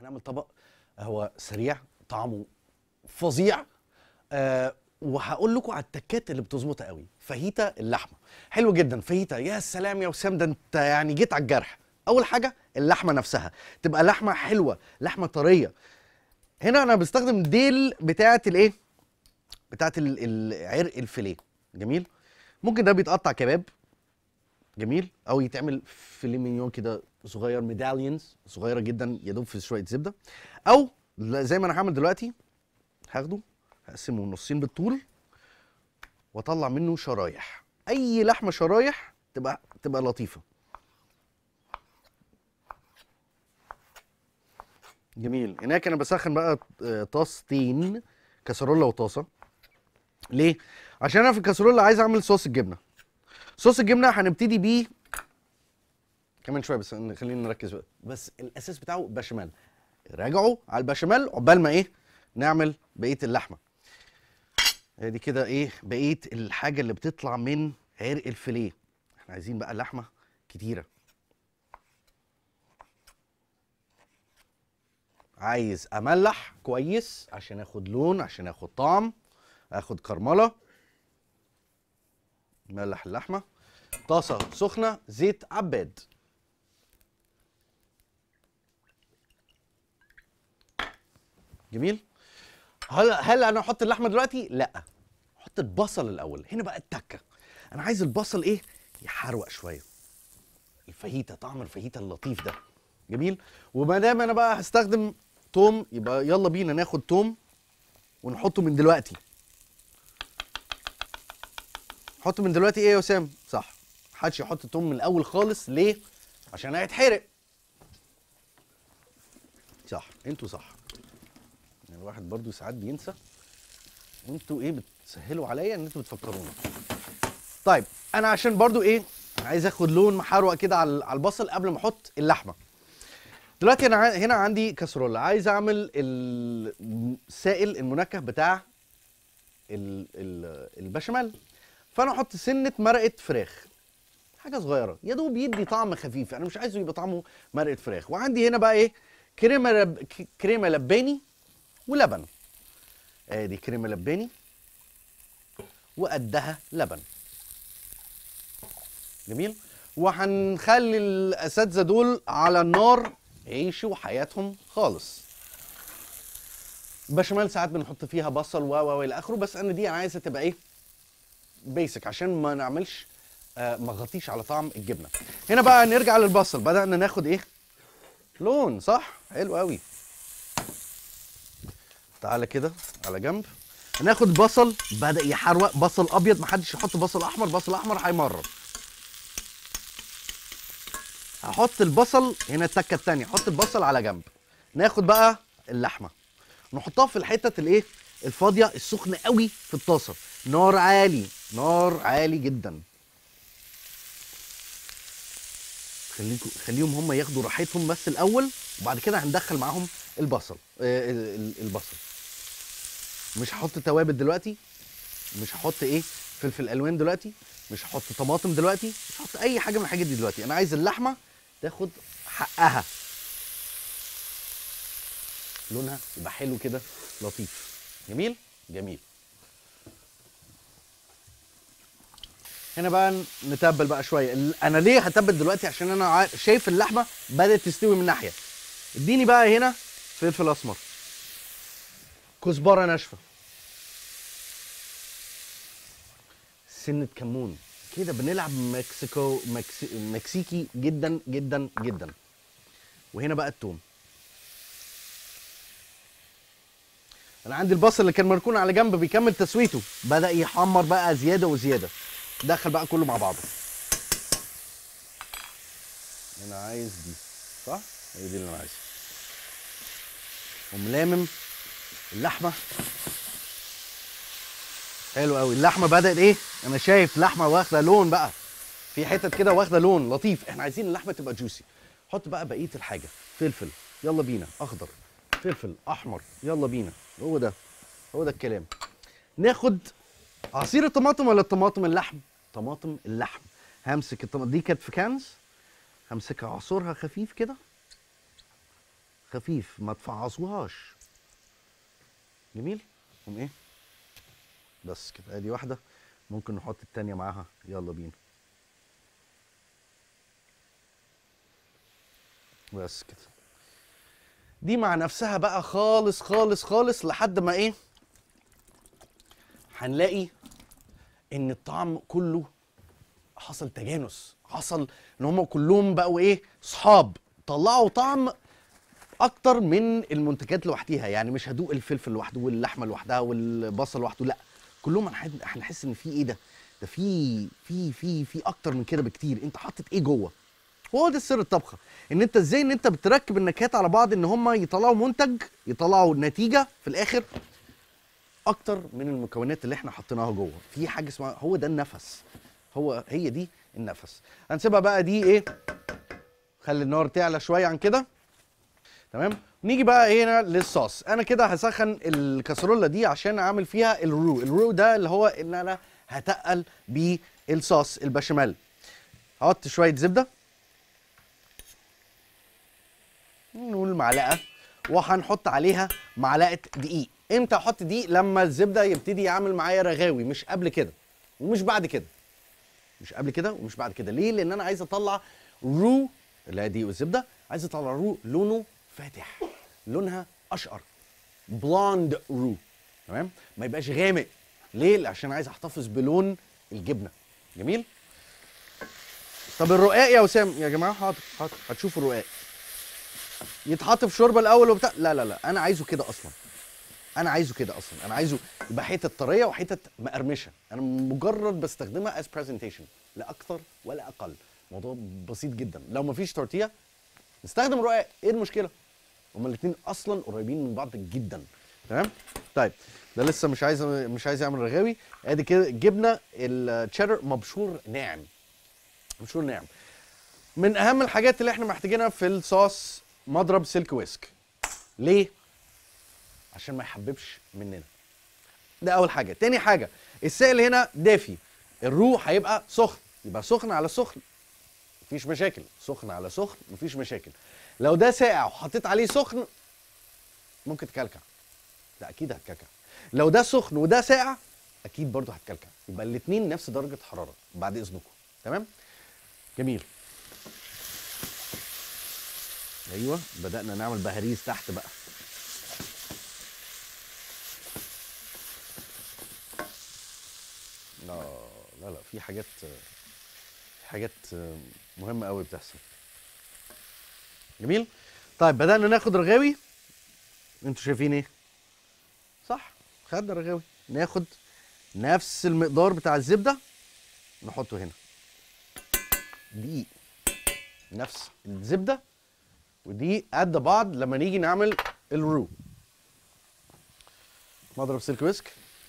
هنعمل طبق هو سريع، طعمه فظيع. وهقول لكم على التكات اللي بتظبطها قوي. فاهيتا اللحمه حلو جدا. فاهيتا يا سلام يا وسام، ده انت يعني جيت على الجرح. اول حاجه اللحمه نفسها تبقى لحمه حلوه، لحمه طريه. هنا انا بستخدم ديل بتاعه الايه، بتاعه عرق الفيليه. جميل. ممكن ده بيتقطع كباب، جميل، او يتعمل فيليه مينيون كده صغير، ميداليونز صغيره جدا يدوب في شويه زبده، او زي ما انا هعمل دلوقتي هاخده هقسمه نصين بالطول واطلع منه شرايح. اي لحمه شرايح تبقى لطيفه. جميل. هناك انا بسخن بقى طاستين، كسرولة وطاسه. ليه؟ عشان انا في الكسرولة عايز اعمل صوص الجبنه. صوص الجبنه هنبتدي بيه كمان شويه، بس خلينا نركز بقى. بس الاساس بتاعه بشاميل. راجعوا على البشاميل عقبال ما ايه نعمل بقيه اللحمه. ادي كده ايه بقيه الحاجه اللي بتطلع من عرق الفيليه. احنا عايزين بقى لحمه كتيره. عايز املح كويس عشان اخد لون، عشان اخد طعم، اخد كرمله. ملح اللحمه. طاسه سخنه، زيت عباد. جميل. هل انا احط اللحمه دلوقتي؟ لا، احط البصل الاول. هنا بقى التكه، انا عايز البصل ايه يحروق شويه. الفاهيتا، طعم الفاهيتا اللطيف ده. جميل. وما دام انا بقى هستخدم توم، يبقى يلا بينا ناخد توم ونحطه من دلوقتي. نحطه من دلوقتي ايه يا وسام؟ صح، محدش يحط توم من الاول خالص. ليه؟ عشان هيتحرق. صح، انتوا صح. يعني الواحد برضو ساعات بينسى، وانتوا ايه بتسهلوا عليا ان انتوا بتفكرونا. طيب انا عشان برضو ايه عايز اخد لون محروق كده على البصل قبل ما احط اللحمه. دلوقتي انا هنا عندي كسرولة، عايز اعمل السائل المنكه بتاع البشاميل. فانا احط سنه مرقه فراخ، حاجه صغيره يا دوب يدي طعم خفيف. انا مش عايزه يبقى طعمه مرقه فراخ. وعندي هنا بقى ايه كريمه لباني ولبن. ادي كريمه لباني وقدها لبن. جميل. وهنخلي الاساتذه دول على النار يعيشوا حياتهم خالص. البشاميل ساعات بنحط فيها بصل و الى اخره، بس انا دي عايزه تبقى ايه بيسك عشان ما نعملش ما نغطيش على طعم الجبنه. هنا بقى نرجع للبصل، بدأنا ناخد ايه لون. صح، حلو قوي. تعالى كده على جنب. هناخد بصل بدأ يحروق، بصل ابيض، محدش يحط بصل احمر، بصل احمر هيمرر. هحط البصل هنا التكه الثانيه، احط البصل على جنب. ناخد بقى اللحمه نحطها في الحتت الايه الفاضيه السخنه قوي في الطاسه. نار عالي، نار عالي جدا. خليهم هم ياخدوا راحتهم بس الاول، وبعد كده هندخل معاهم البصل. البصل مش هحط توابل دلوقتي، مش هحط ايه فلفل الوان دلوقتي، مش هحط طماطم دلوقتي، مش هحط اي حاجه من الحاجات دي دلوقتي. انا عايز اللحمه تاخد حقها، لونها يبقى حلو كده لطيف. جميل جميل. هنا بقى نتبل بقى شويه. انا ليه هتبل دلوقتي؟ عشان انا شايف اللحمه بدات تستوي من ناحيه. اديني بقى هنا فلفل اسمر، كزبره ناشفه، سنه كمون. كده بنلعب مكسيكي جدا جدا جدا. وهنا بقى التوم. انا عندي البصل اللي كان مركون على جنب بيكمل تسويته، بدأ يحمر بقى زياده وزياده. دخل بقى كله مع بعضه. انا عايز دي، صح؟ هي دي اللي انا عايزها. وملامم اللحمه حلو قوي. اللحمه بدأت ايه، انا شايف لحمه واخده لون بقى، في حتت كده واخده لون لطيف. احنا عايزين اللحمه تبقى جوسي. حط بقى بقيه الحاجه. فلفل، يلا بينا، اخضر، فلفل احمر، يلا بينا. هو ده الكلام. ناخد عصير الطماطم ولا الطماطم اللحم؟ طماطم اللحم. همسك الطماطم دي كانت في كنز، همسكها اعصرها خفيف كده خفيف، ما تفعصوهاش. جميل. قوم ايه بس كده، ادي واحده، ممكن نحط التانيه معاها. يلا بينا. بس كده، دي مع نفسها بقى خالص خالص خالص لحد ما ايه، هنلاقي ان الطعم كله حصل تجانس، حصل ان هم كلهم بقوا ايه، صحاب، طلعوا طعم اكتر من المنتجات لوحديها. يعني مش هدوق الفلفل لوحده واللحمه لوحدها والبصل لوحده، لا، كلهم هنحس ان في ايه ده في اكتر من كده بكتير. انت حاطط ايه جوه؟ هو ده سر الطبخه، ان انت ازاي ان انت بتركب النكهات على بعض، ان هم يطلعوا منتج، يطلعوا نتيجه في الاخر اكتر من المكونات اللي احنا حطيناها جوه. في حاجه اسمها، هو ده النفس، هي دي النفس. هنسيبها بقى دي ايه، خلي النار تعلى شويه عن كده. تمام. نيجي بقى هنا للصوص. انا كده هسخن الكاسرولة دي عشان اعمل فيها الرو ده اللي هو ان انا هتقل بالصوص البشاميل. هحط شويه زبده، نقول معلقه، وهنحط عليها معلقه دقيق. امتى احط دقيق؟ لما الزبده يبتدي يعمل معايا رغاوي، مش قبل كده ومش بعد كده. مش قبل كده ومش بعد كده. ليه؟ لان انا عايز اطلع رو، اللي هي دقيق والزبده، عايز اطلع رو لونه فاتح، لونها اشقر، بلوند رو. تمام، ما يبقاش غامق. ليه؟ عشان عايز احتفظ بلون الجبنه. جميل. طب الرقاق يا وسام يا جماعه، حاضر حاضر، هتشوفوا الرقاق يتحط في شوربه الاول وبتاع. لا لا لا، انا عايزه كده اصلا، انا عايزه كده اصلا، انا عايزه يبقى حتت طريه وحتت مقرمشه. انا مجرد بستخدمها از برزنتيشن، لا اكتر ولا اقل. موضوع بسيط جدا. لو مفيش تورتيه نستخدم رقاق، ايه المشكله؟ هما الاثنين اصلا قريبين من بعض جدا. تمام. طيب ده لسه مش عايز يعمل رغاوي. ادي كده جبنه التشيدر مبشور ناعم، مبشور ناعم. من اهم الحاجات اللي احنا محتاجينها في الصوص مضرب سلك ويسك. ليه؟ عشان ما يحببش مننا. ده اول حاجه. تاني حاجه، السائل هنا دافي، الرو هيبقى سخن، يبقى سخن على سخن مفيش مشاكل، سخن على سخن مفيش مشاكل. لو ده ساقع وحطيت عليه سخن ممكن تكلكع، ده اكيد هتكلكع. لو ده سخن وده ساقع اكيد برضه هتكلكع. يبقى الاثنين نفس درجه حراره بعد اذنكم. تمام. جميل. ايوه، بدانا نعمل بهاريز تحت بقى. لا في حاجات مهمه قوي بتحصل. جميل. طيب بدانا ناخد رغاوي. انتوا شايفين ايه؟ صح، خدنا رغاوي. ناخد نفس المقدار بتاع الزبده نحطه هنا، دقيق نفس الزبده ودي قد بعض لما نيجي نعمل الرو. مضرب سلك ويسك،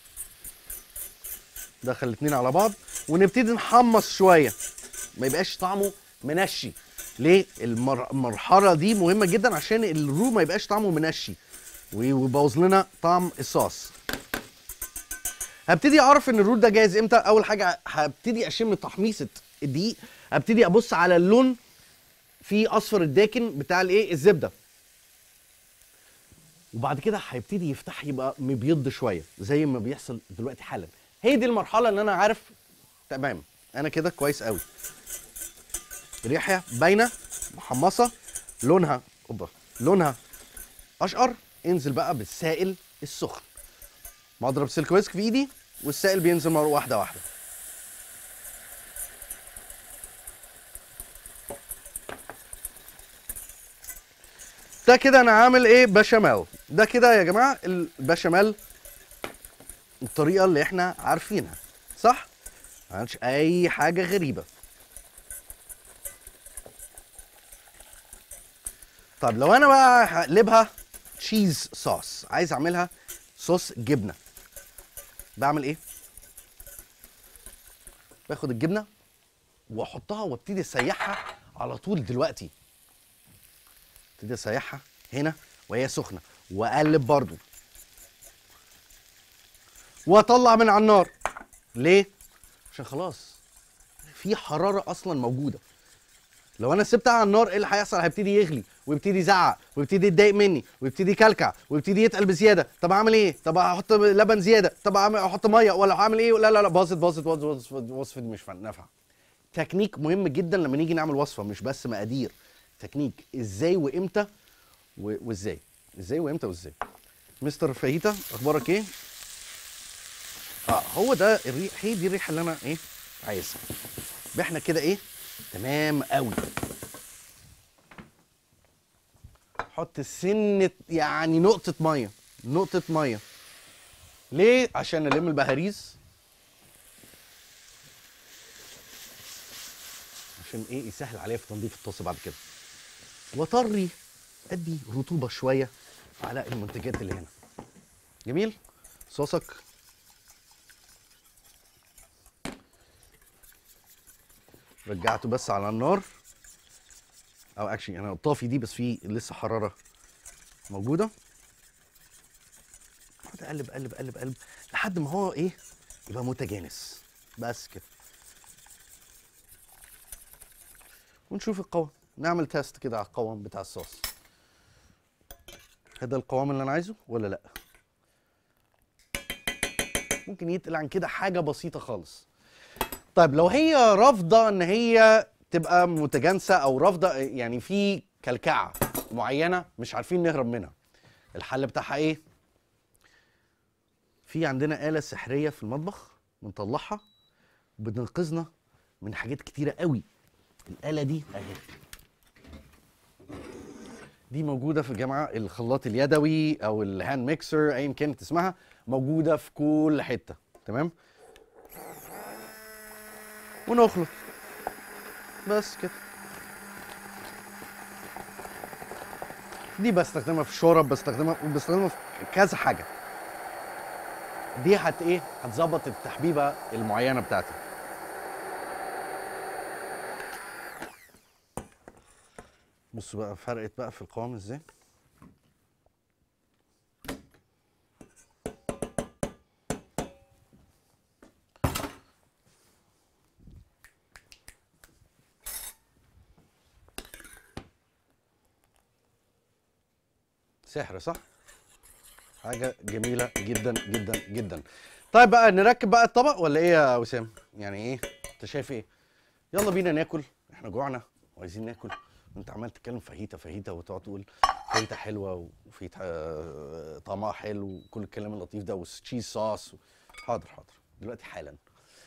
دخل الاتنين على بعض ونبتدي نحمص شويه، ما يبقاش طعمه منشي. ليه؟ المرحله دي مهمه جدا عشان الرو ما يبقاش طعمه منشي ويبوظ لنا طعم الصوص. هبتدي اعرف ان الرو ده جاهز امتى؟ اول حاجه هبتدي اشم تحميصه الدقيق، هبتدي ابص على اللون في اصفر الداكن بتاع الايه، الزبده، وبعد كده هيبتدي يفتح يبقى مبيض شويه زي ما بيحصل دلوقتي حالا. هي دي المرحله اللي انا عارف تمام انا كده كويس قوي. ريحه باينه، محمصه، لونها اشقر. انزل بقى بالسائل السخن، مضرب سلك ويسك في ايدي والسائل بينزل مره واحده واحده. ده كده انا عامل ايه، بشاميل. ده كده يا جماعه البشاميل الطريقه اللي احنا عارفينها، صح؟ ما عندش اي حاجه غريبه. طب لو انا بقى هقلبها تشيز صوص، عايز اعملها صوص جبنه، بعمل ايه؟ باخد الجبنه واحطها وابتدي اسيحها على طول دلوقتي. ابتدي اسيحها هنا وهي سخنه واقلب برضو واطلع من على النار. ليه؟ عشان خلاص في حراره اصلا موجوده. لو انا سبتها على النار ايه اللي هيحصل؟ هيبتدي يغلي ويبتدي يزعق ويبتدي يتضايق مني ويبتدي يكلكع ويبتدي يتقل بزياده. طب اعمل ايه؟ طب احط لبن زياده؟ طب احط ميه ولا هعمل ايه؟ لا لا لا، باظت وصفتي مش نافعه. تكنيك مهم جدا لما نيجي نعمل وصفه، مش بس مقادير، تكنيك ازاي وامتى وازاي، ازاي وامتى وازاي. مستر فاهيتا اخبارك ايه؟ هو ده الريح، هي دي الريحه اللي انا ايه عايزها. احنا كده ايه تمام قوي. حط سنه يعني نقطه ميه، نقطه ميه. ليه؟ عشان نلم البهاريز، عشان ايه يسهل عليا في تنظيف الطاسه بعد كده، واطري ادي رطوبه شويه على المنتجات اللي هنا. جميل. صوصك رجعته بس على النار، او اكشلي انا الطافي دي بس فيه لسه حراره موجوده. اقعد اقلب قلب قلب قلب لحد ما هو ايه يبقى متجانس بس كده، ونشوف القوام، نعمل تيست كده على القوام بتاع الصوص. هذا القوام اللي انا عايزه ولا لا؟ ممكن يتقل عن كده حاجه بسيطه خالص. طيب لو هي رافضه ان هي تبقى متجانسه، او رافضه يعني في كلكعه معينه مش عارفين نهرب منها، الحل بتاعها ايه؟ في عندنا آلة سحرية في المطبخ بنطلعها بتنقذنا من حاجات كتيرة قوي. الآلة دي اهي، دي موجودة في جماعة الخلاط اليدوي او الهاند ميكسر ايا كانت اسمها، موجودة في كل حتة. تمام. ونخلط بس كده. دي بستخدمها في الشورب، بستخدمها في كذا حاجة. دي ايه هتظبط التحبيبة المعينة بتاعتي. بصوا بقى فرقت بقى في القوام ازاي. سحر صح؟ حاجة جميلة جدا جدا جدا. طيب بقى نركب بقى الطبق ولا ايه يا وسام؟ يعني ايه؟ انت شايف ايه؟ يلا بينا ناكل، احنا جوعنا وعايزين ناكل. وانت عمال تتكلم فاهيتا فاهيتا وتقعد تقول فاهيتا حلوة وفاهيتا طعمها حلو وكل الكلام اللطيف ده والتشيز صوص. حاضر حاضر دلوقتي حالا.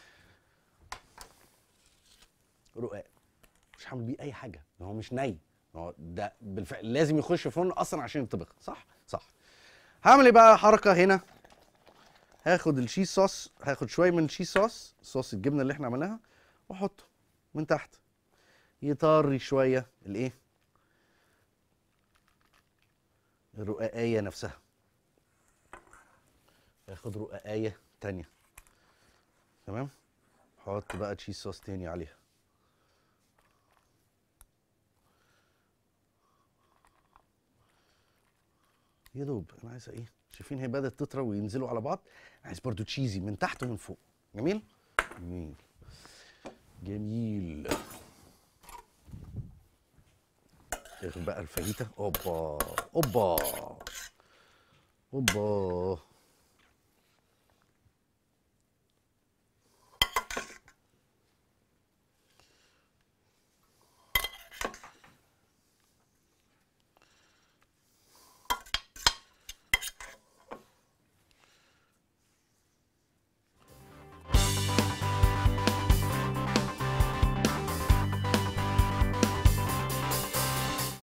رقاق مش هعمل بيه اي حاجة، هو مش ني، هو ده بالفعل لازم يخش فرن اصلا عشان يطبخ. صح صح. هعمل ايه بقى حركه هنا؟ هاخد الشيز صوص، هاخد شويه من الشيز صوص الجبنه اللي احنا عملناها واحطه من تحت، يطري شويه الايه الرقاقيه نفسها. هاخد رقاقيه تانيه. تمام. حط بقى تشيز صوص تاني عليها. يا دوب انا عايزه ايه، شايفين هي بدات تطرى وينزلوا على بعض، عايز برضو تشيزي من تحت ومن فوق. جميل جميل جميل. اخد بقى الفاهيتا. اوبا اوبا اوبا.